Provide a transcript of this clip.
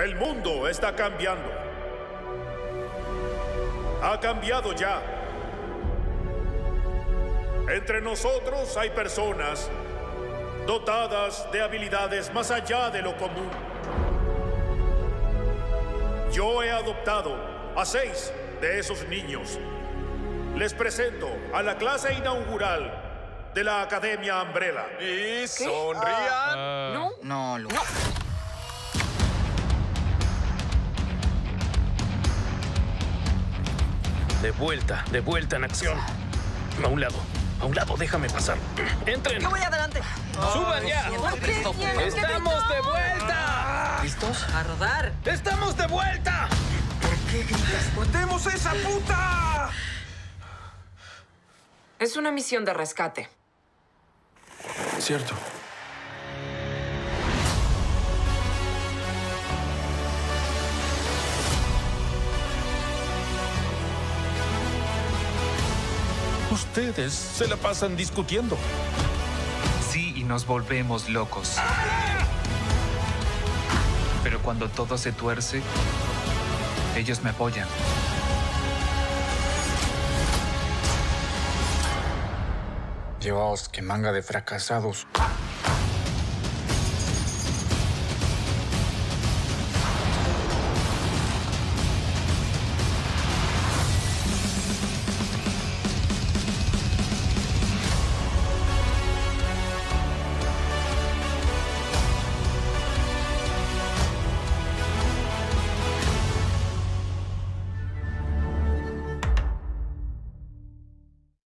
El mundo está cambiando. Ha cambiado ya. Entre nosotros hay personas dotadas de habilidades más allá de lo común. Yo he adoptado a 6 de esos niños. Les presento a la clase inaugural de la Academia Umbrella. Y sonrían. ¿No? No, Luke. De vuelta en acción. A un lado, déjame pasar. ¡Entren! Yo voy adelante. ¡Suban ya! ¡Estamos de vuelta! ¿Listos? A rodar. ¡Estamos de vuelta! ¿Qué gritas? ¡Matemos a esa puta! Es una misión de rescate. Cierto. Ustedes se la pasan discutiendo. Sí, y nos volvemos locos. Pero cuando todo se tuerce, ellos me apoyan. Dios, qué manga de fracasados.